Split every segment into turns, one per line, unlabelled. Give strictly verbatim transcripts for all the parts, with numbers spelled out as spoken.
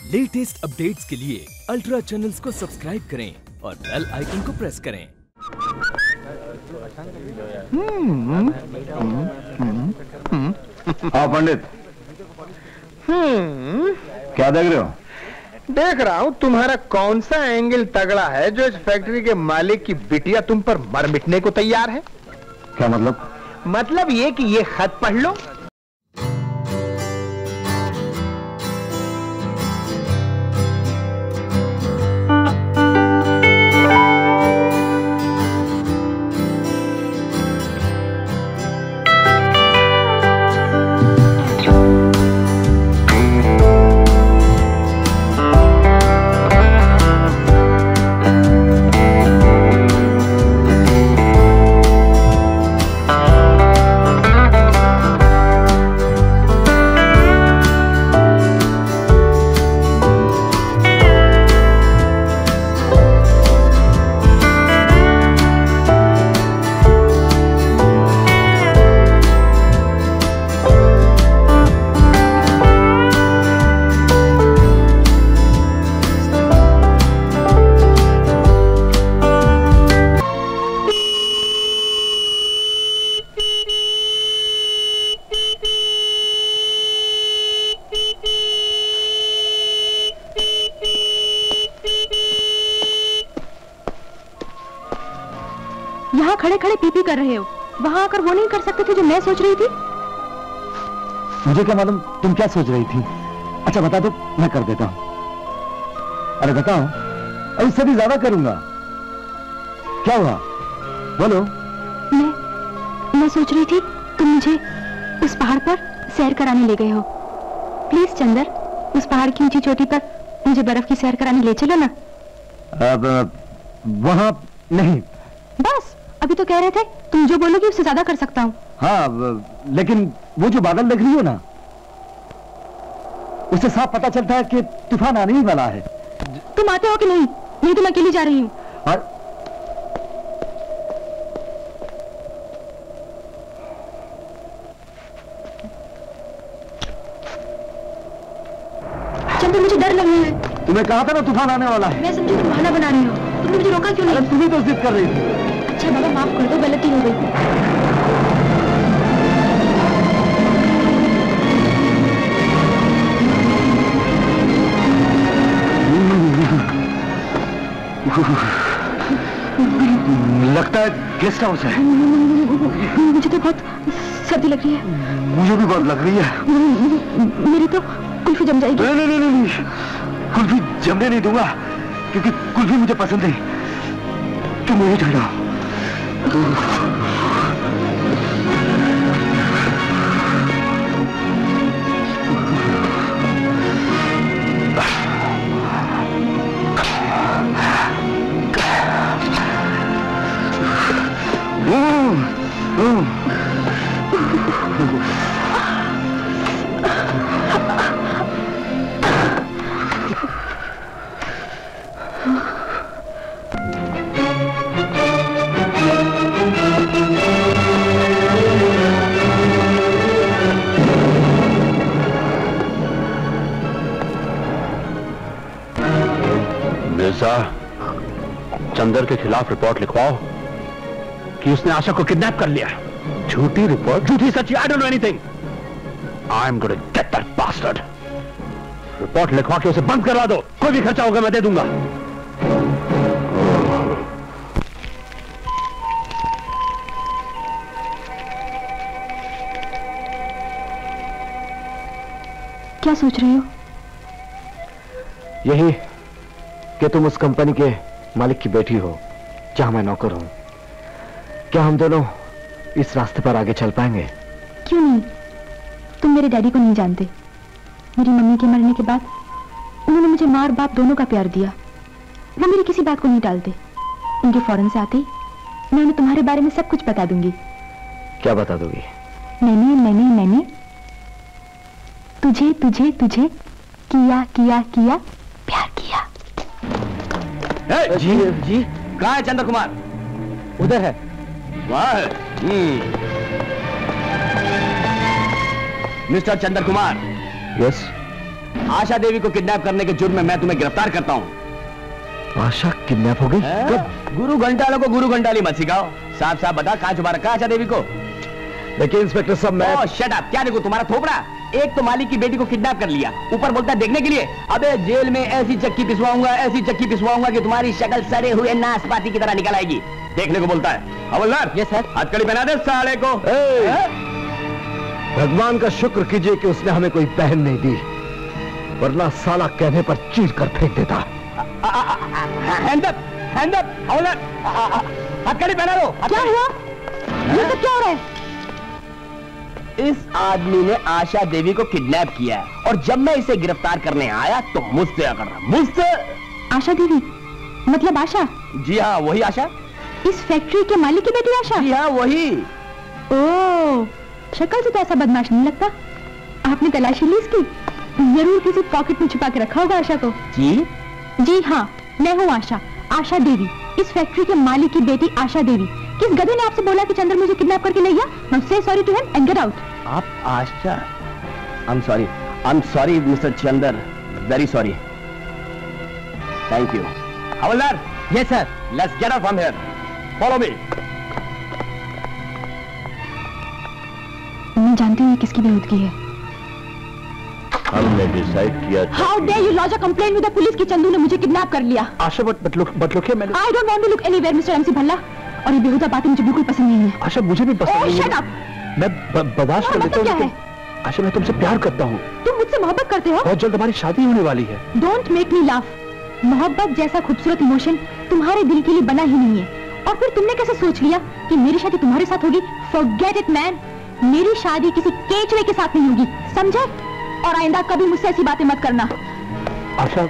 Latest updates के लिए ultra channels को सब्सक्राइब करें और बेल आइकन को प्रेस करें।
हाँ पंडित,
हम्म
क्या देख रहे हो?
देख रहा हूँ तुम्हारा कौन सा एंगल तगड़ा है जो इस फैक्ट्री के मालिक की बिटिया तुम पर मर मिटने को तैयार है।
क्या मतलब?
मतलब ये कि ये खत पढ़ लो।
यहाँ खड़े खड़े पी पी कर रहे हो, वहाँ आकर वो नहीं कर सकते थे जो मैं सोच रही थी?
मुझे क्या मालूम तुम क्या सोच रही थी। अच्छा बता दो, मैं कर देता हूँ। अरे बताओ, अब इससे भी ज्यादा करूंगा। क्या हुआ बोलो।
मैं मैं सोच रही थी तुम मुझे उस पहाड़ पर सैर कराने ले गए हो। प्लीज चंदर, उस पहाड़ की ऊंची चोटी पर मुझे बर्फ की सैर कराने ले चलो ना।
अब वहां नहीं।
बस अभी तो कह रहे थे तुम जो बोलोगी उससे ज्यादा कर सकता हूँ।
हाँ, लेकिन वो जो बादल देख रही हो ना, उससे साफ पता चलता है कि तूफान आने ही वाला है।
तुम आते हो कि नहीं? नहीं तो मैं अकेली जा रही हूँ।
और
चंदर, मुझे डर लग रहा है।
तुम्हें कहा था ना तूफान आने वाला है।
मैं समझी तुम बहाना बना रही हो। तुमने मुझे रोका क्यों नहीं?
तुम ही तो जिद कर रही थी।
अच्छा बाबा, माफ कर दो, गलती हो गई।
लगता है गेस्ट हाउस है।
मुझे तो बहुत सर्दी लग रही है।
मुझे भी बहुत लग रही है।
मेरी तो कुल्फी जम जाएगी।
नहीं नहीं नहीं नहीं, कुल्फी जमने नहीं दूंगा, क्योंकि कुल्फी मुझे पसंद नहीं। तुम यही ठहरा।
चंदर के खिलाफ रिपोर्ट लिखवाओ कि उसने आशा को किडनैप कर लिया।
झूठी रिपोर्ट?
झूठी सच्ची, I don't know anything. I am going to get that bastard. Report लिखवा के उसे बंद करवा दो। कोई भी खर्चा होगा मैं दे दूंगा।
क्या सोच रही हो?
यही कि तुम उस कंपनी के मालिक की बेटी हो जहां मैं नौकर हूं। क्या हम दोनों इस रास्ते पर आगे चल पाएंगे?
क्यों नहीं? तुम मेरे डैडी को नहीं जानते। मेरी मम्मी के मरने के बाद उन्होंने मुझे माँ और बाप दोनों का प्यार दिया। वो मेरी किसी बात को नहीं टालते। उनके फौरन से आते ही मैं उन्हें तुम्हारे बारे में सब कुछ बता दूंगी।
क्या बता दोगी?
मैंने मैंने मैंने तुझे तुझे तुझे किया किया किया प्यार किया।
ए, जी जी कहाँ है चंद्र कुमार? उधर है। वहाँ है। मिस्टर चंद्र कुमार। यस। आशा देवी को किडनैप करने के जुर्म में मैं तुम्हें गिरफ्तार करता हूँ।
आशा किडनैप हो गई?
गुरु घंटालों को गुरु घंटाली मत सिखाओ। साफ साफ बता, कहाँ छुपा रखा आशा देवी को?
देखिए इंस्पेक्टर साहब, मैं
ओह शट अप। क्या देखो तुम्हारा थोपड़ा? एक तो मालिक की बेटी को किडनैप कर लिया, ऊपर बोलता है देखने के लिए। अबे जेल में ऐसी चक्की पिसवाऊंगा, ऐसी चक्की पिसवाऊंगा कि तुम्हारी शक्ल सड़े हुए नाशपाती की तरह निकल आएगी। देखने को बोलता है। हवलदार,
यस सर।
हथकड़ी पहना दे साले को।
भगवान का शुक्र कीजिए कि उसने हमें कोई बहन नहीं दी, वरना साला कहने पर चीर कर फेंक देता।
Hand up, hand up. हवलदार, हथकड़ी पहना दो।
क्या हुआ? ये सब क्या हो रहा है?
इस आदमी ने आशा देवी को किडनैप किया है और जब मैं इसे गिरफ्तार करने आया तो मुझसे अकड़ रहा। मुझसे?
आशा देवी मतलब आशा?
जी हाँ, वही आशा।
इस फैक्ट्री के मालिक की बेटी आशा?
जी हाँ, वही।
ओह, शक्ल से तो ऐसा बदमाश नहीं लगता। आपने तलाशी ली इसकी? जरूर किसी पॉकेट में छुपा के रखा होगा आशा को।
जी
जी हाँ, मैं हूँ आशा, आशा देवी, इस फैक्ट्री के मालिक की बेटी आशा देवी। किस गधे ने आपसे बोला कि चंद्र मुझे किडनैप करके ले गया? Now say sorry to him and get out.
आप Asha? I'm sorry, I'm sorry mister Chander, very sorry. Thank you. हवलदार,
yes sir.
let's get out from here. Follow me.
मैं जानती हूँ ये किसकी बेहूदगी है।
हमने डिसाइड किया।
How dare you lodge a complaint with the police कि चंदू ने मुझे किडनैप कर लिया?
Asha but but look but look मैंने
I don't want to look anywhere, mister MC Bhalla. और ये बेहुदा बातें मुझे बिल्कुल पसंद नहीं है।
आशा मुझे भी पसंद
Oh,
नहीं
shut
है।
up!
मैं ब- बर्दाश्त कर लेता हूँ,
क्या
लेकिन आशा मैं तुमसे प्यार करता हूँ।
तुम मुझसे मोहब्बत करते हो?
बहुत जल्द हमारी शादी होने वाली है।
Don't make me laugh. मोहब्बत जैसा खूबसूरत इमोशन तुम्हारे दिल के लिए बना ही नहीं है। और फिर तुमने कैसे सोच लिया कि मेरी शादी तुम्हारे साथ होगी? Forget it, man. मेरी शादी किसी केचुए के साथ नहीं होगी, समझे? और आइंदा कभी मुझसे ऐसी बातें मत करना।
Asha,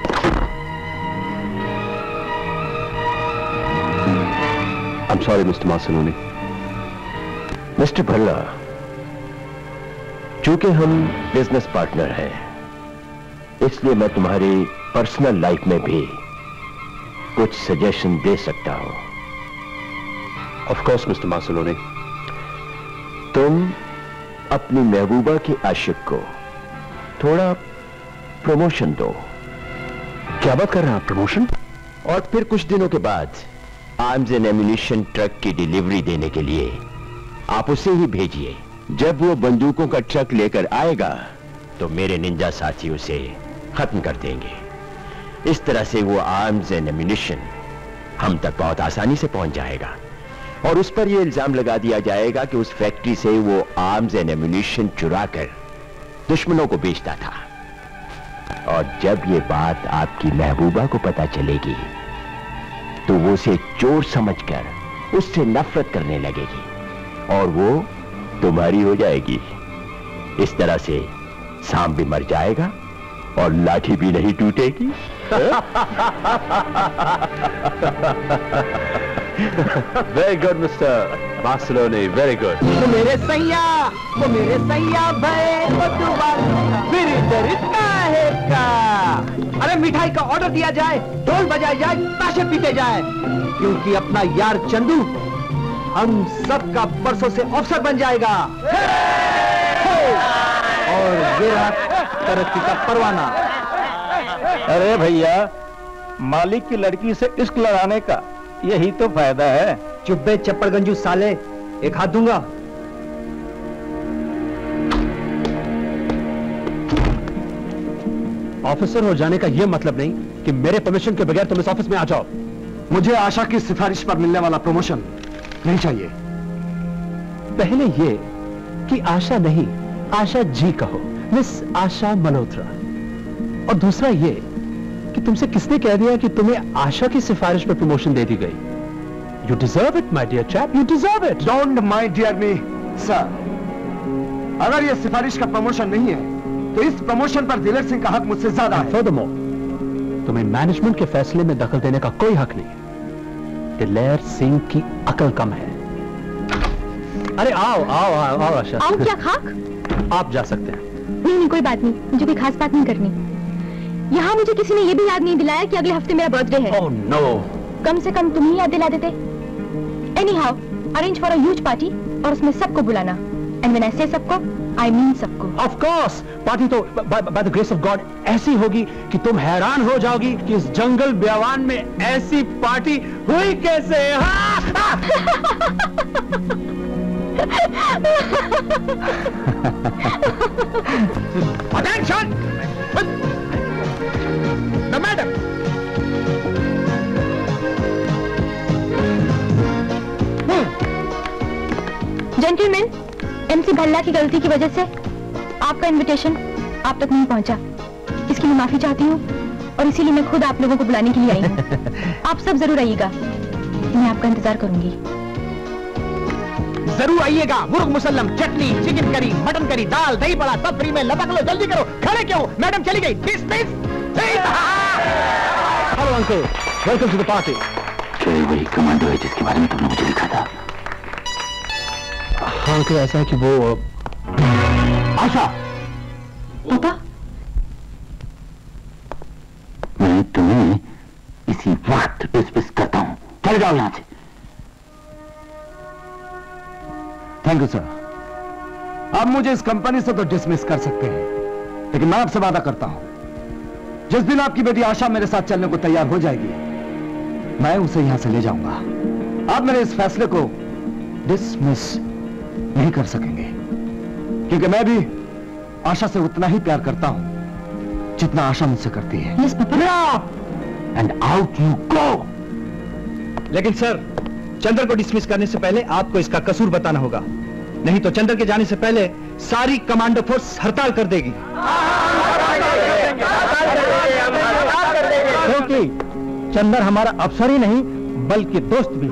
I'm sorry, mister Marceloni. Mister Bhalla, चूंकि हम बिजनेस पार्टनर हैं, इसलिए मैं तुम्हारी पर्सनल लाइफ में भी कुछ सजेशन दे सकता हूं। Of course mister Marceloni. तुम अपनी महबूबा की आशिक को थोड़ा प्रमोशन दो। क्या बात कर रहे हैं आप, प्रमोशन? और फिर कुछ दिनों के बाद आर्म्स एंड एम्युनिशन ट्रक की डिलीवरी देने के लिए आप उसे ही भेजिए। जब वो बंदूकों का ट्रक लेकर आएगा तो मेरे निंजा साथी उसे खत्म कर देंगे। इस तरह से वो आर्म्स एंड एम्युनिशन हम तक बहुत आसानी से पहुंच जाएगा और उस पर यह इल्जाम लगा दिया जाएगा कि उस फैक्ट्री से वो आर्म्स एंड एम्युनिशन चुरा कर दुश्मनों को बेचता था। और जब ये बात आपकी महबूबा को पता चलेगी तो वो उसे चोर समझकर उससे नफरत करने लगेगी और वो तुम्हारी हो जाएगी। इस तरह से सांप भी मर जाएगा और लाठी भी नहीं टूटेगी। Very good mister Marceloni, very good.
वो मेरे सैया, वो मेरे सैया भाई, वो दोबारा फिर इधर काहे का? अरे मिठाई का ऑर्डर दिया जाए, ढोल बजाए जाए, ताशे पीटे जाए, क्योंकि अपना यार चंदू हम सबका परसों से अफसर बन जाएगा। और ये रहा तरक्की का परवाना।
अरे भैया, मालिक की लड़की से इश्क लड़ाने का यही तो फायदा है।
चुप्पे चप्पड़गंजू साले, एक हाथ दूंगा।
ऑफिसर हो जाने का यह मतलब नहीं कि मेरे परमिशन के बगैर तुम इस ऑफिस में आ जाओ।
मुझे आशा की सिफारिश पर मिलने वाला प्रमोशन नहीं चाहिए।
पहले ये कि आशा नहीं, आशा जी कहो, मिस आशा मल्होत्रा। और दूसरा ये कि तुमसे किसने कह दिया कि तुम्हें आशा की सिफारिश पर प्रमोशन दे दी गई? You deserve it my dear chap, you deserve it.
Don't my dear me sir, अगर यह सिफारिश का प्रमोशन नहीं है तो इस प्रमोशन पर दिलेर सिंह का हक मुझसे ज्यादा है।
फर्दरमोर, तुम्हें मैनेजमेंट के फैसले में दखल देने का कोई हक नहीं है। दिलेर सिंह की अकल कम है। अरे आओ आओ आओ आओ आशा।
आओ क्या खाक?
आप जा सकते हैं।
नहीं नहीं, कोई बात नहीं, मुझे कोई खास बात नहीं करनी। यहाँ मुझे किसी ने ये भी याद नहीं दिलाया कि अगले हफ्ते मेरा बर्थडे है।
Oh no.
कम से कम तुम ही याद दिला देते। Anyhow, arrange for a huge party और उसमें सबको बुलाना। एंड व्हेन आई से सबको, आई मीन सबको।
ऑफ कोर्स, पार्टी तो by the grace of God ऐसी होगी कि तुम हैरान हो जाओगी कि इस जंगल ब्यावान में ऐसी पार्टी हुई कैसे। Attention the madam.
Gentleman, MC Bhalla की गलती की वजह से आपका इनविटेशन आप तक नहीं पहुंचा। इसके लिए माफी चाहती हूँ और इसीलिए मैं खुद आप लोगों को बुलाने के लिए आई हूँ। आप सब जरूर आइएगा, मैं आपका इंतजार करूंगी।
जरूर आइएगा। मुर्ग मुसल्लम, चटनी, चिकन करी, मटन करी, दाल, दही बड़ा सब फ्री में। लपक लो, जल्दी करो। खड़े क्यों? मैडम चली गई। Miss miss.
Hello uncle, welcome to the party.
ये वही कमांडो है जिसके बारे में तुमने मुझे लिखा था।
हाँ, तो ऐसा है कि वो
आशा।
पापा,
मैं तुम्हें इसी वक्त डिसमिस करता हूं। चले जाओ यहां से। Thank you sir. आप मुझे इस कंपनी से तो डिसमिस कर सकते हैं, लेकिन मैं आपसे वादा करता हूं, जिस दिन आपकी बेटी आशा मेरे साथ चलने को तैयार हो जाएगी, मैं उसे यहां से ले जाऊंगा। आप मेरे इस फैसले को डिसमिस नहीं कर सकेंगे, क्योंकि मैं भी आशा से उतना ही प्यार करता हूं जितना आशा मुझसे करती है।
Yes papa.
And out you go.
लेकिन सर, चंद्र को डिसमिस करने से पहले आपको इसका कसूर बताना होगा, नहीं तो चंद्र के जाने से पहले सारी कमांडो फोर्स हड़ताल कर देगी। क्योंकि चंद्र हमारा अफसर ही नहीं बल्कि दोस्त भी।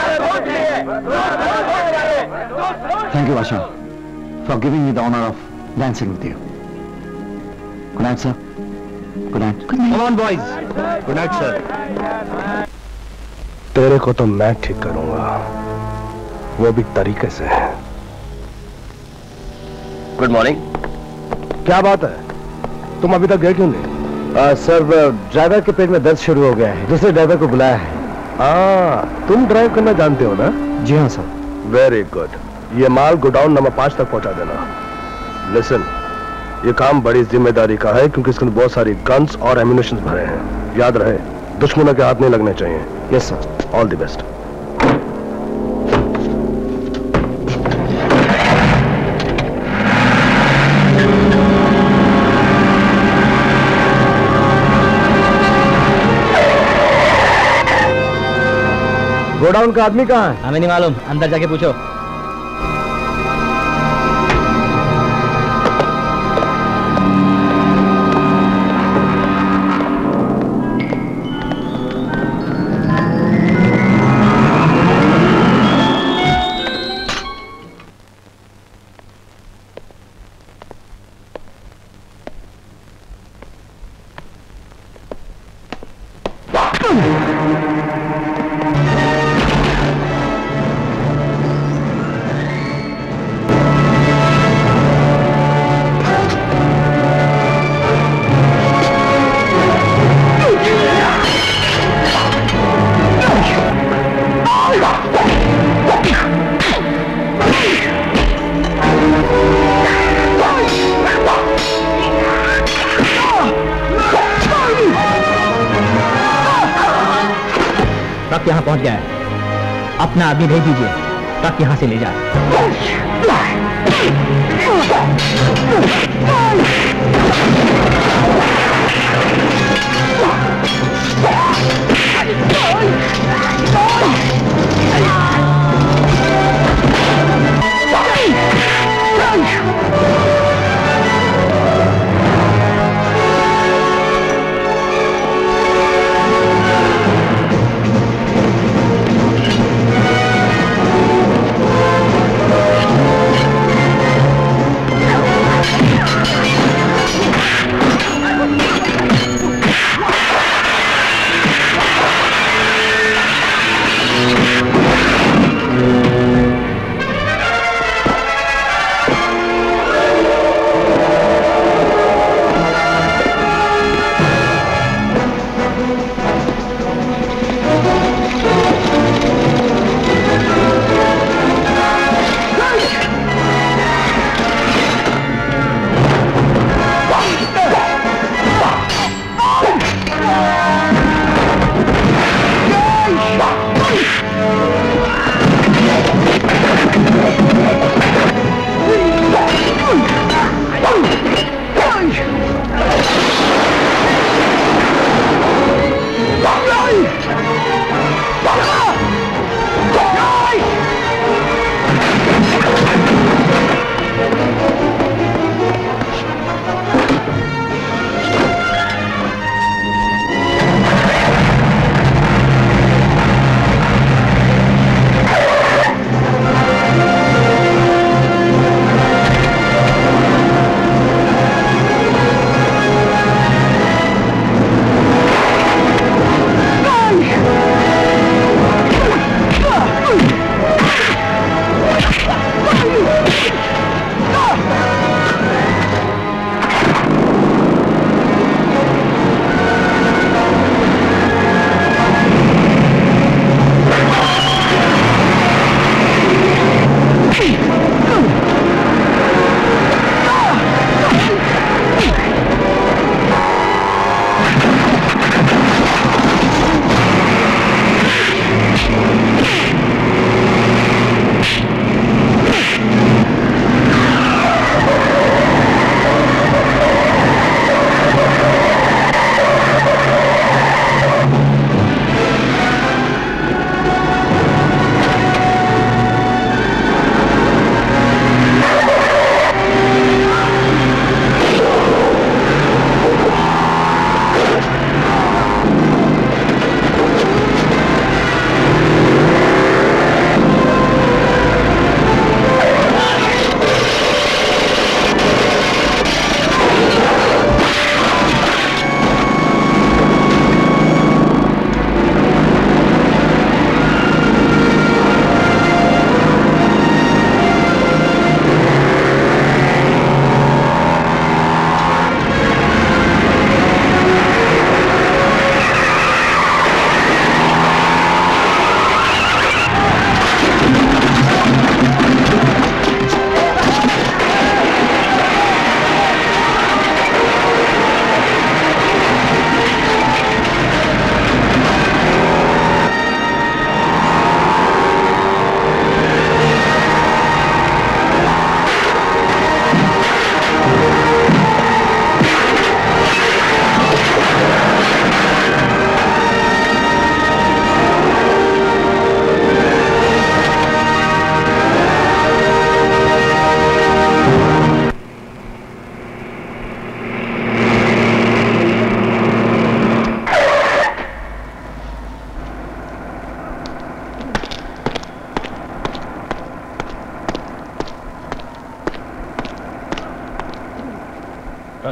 Thank you, Asha, for giving me the honor of dancing with you. Good night, sir. Good night.
Good night.
Come on, boys. Good night, sir. तेरे को तो मैं ठीक करूंगा, वो भी तरीके से।
Good morning.
क्या बात है, तुम अभी तक गए क्यों नहीं?
Uh, सर, ड्राइवर के पेट में दर्द शुरू हो गया है, दूसरे ड्राइवर को बुलाया है।
हाँ, तुम ड्राइव करना जानते हो ना?
जी हाँ सर।
Very good. ये माल गोडाउन नंबर पांच तक पहुंचा देना। लिसन, ये काम बड़ी जिम्मेदारी का है क्योंकि इसके अंदर बहुत सारी गन्स और एम्यूनिशन भरे हैं। याद रहे, दुश्मनों के हाथ नहीं लगने चाहिए।
Yes sir.
All the best. Godown का आदमी कहाँ है?
हमें नहीं मालूम, अंदर जाके पूछो। ट्रक यहाँ पहुँच गया है, अपना आदमी भेज दीजिए, ट्रक यहाँ से ले जाए।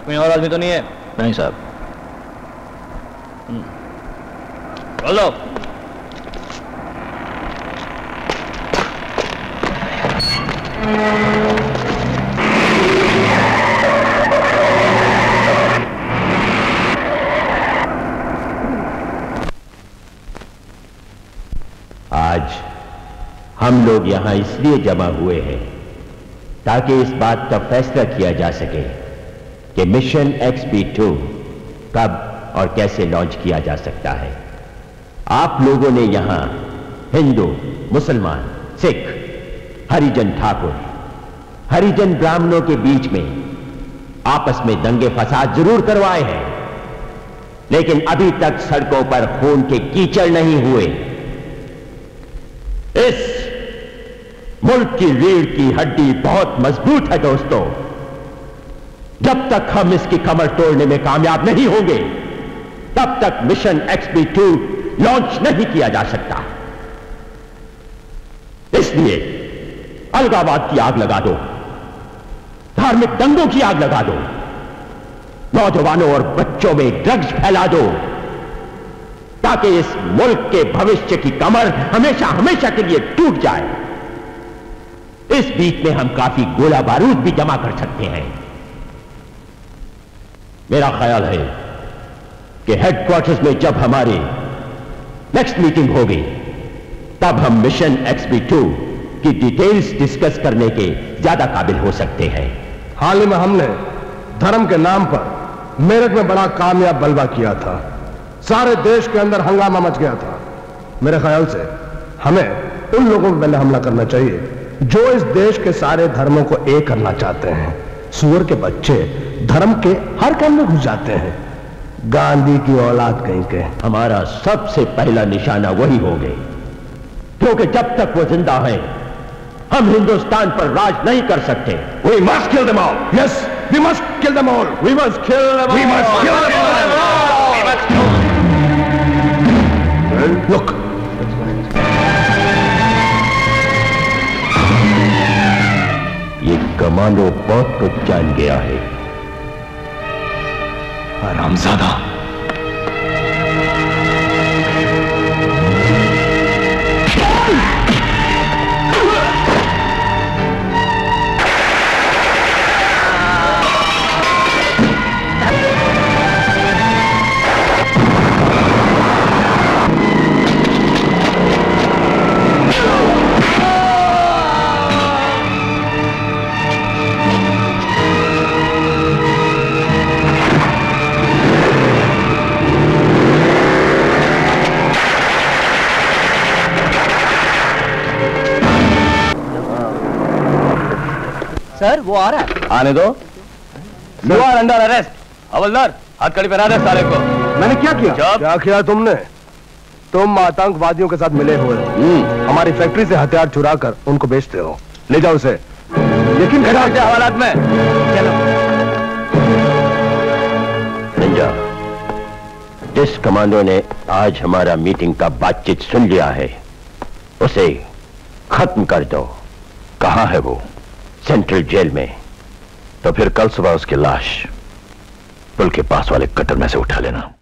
ट्रक में और आदमी तो नहीं है?
नहीं साहब।
बोलो।
आज हम लोग यहां इसलिए जमा हुए हैं ताकि इस बात का फैसला किया जा सके कि मिशन एक्स बी टू कब और कैसे लॉन्च किया जा सकता है। आप लोगों ने यहां हिंदू, मुसलमान, सिख, हरिजन ठाकुर, हरिजन ब्राह्मणों के बीच में आपस में दंगे फसाद जरूर करवाए हैं, लेकिन अभी तक सड़कों पर खून के कीचड़ नहीं हुए। इस मुल्क की रीढ़ की हड्डी बहुत मजबूत है दोस्तों। जब तक हम इसकी कमर तोड़ने में कामयाब नहीं होंगे तब तक mission X B two launch नहीं किया जा सकता। इसलिए अलगाववाद की आग लगा दो, धार्मिक दंगों की आग लगा दो, नौजवानों और बच्चों में ड्रग्स फैला दो, ताकि इस मुल्क के भविष्य की कमर हमेशा हमेशा के लिए टूट जाए। इस बीच में हम काफी गोला बारूद भी जमा कर सकते हैं। मेरा ख्याल है कि हेडक्वार्टर्स में जब हमारी नेक्स्ट मीटिंग होगी तब हम मिशन एक्स बी टू की डिटेल्स डिस्कस करने के ज्यादा काबिल हो सकते हैं।
हाल ही में हमने धर्म के नाम पर मेरठ में बड़ा कामयाब बलवा किया था। सारे देश के अंदर हंगामा मच गया था। मेरे ख्याल से हमें उन लोगों पर पहले हमला करना चाहिए जो इस देश के सारे धर्मों को एक करना चाहते हैं। सूअर के बच्चे धर्म के हर काम में घुस जाते हैं। गांधी की औलाद कहीं के।
हमारा सबसे पहला निशाना वही होंगे, क्योंकि जब तक वो जिंदा हैं हम हिंदुस्तान पर राज नहीं कर सकते।
We must kill them all. Yes, we must kill them all.
We must kill them all.
We must kill them all. We must kill them all. Look.
ये कमांडो बहुत कुछ जान गया है।
हरामजादा।
सर वो आ रहा है।
आने दो। You are under arrest. हवलदार हथकड़ी पहना दे साले को।
मैंने क्या किया? क्या किया तुमने? तुम आतंकवादियों के साथ मिले हुए हो। हमारी फैक्ट्री से हथियार चुरा कर उनको बेचते हो। ले जाओ उसे। लेकिन
हवालात में
चलो।
निंजा, जिस कमांडो ने आज हमारा मीटिंग का बातचीत सुन लिया है उसे खत्म कर दो। कहां है वो? सेंट्रल जेल में। तो फिर कल सुबह उसकी लाश पुल के पास वाले कटर में से उठा लेना।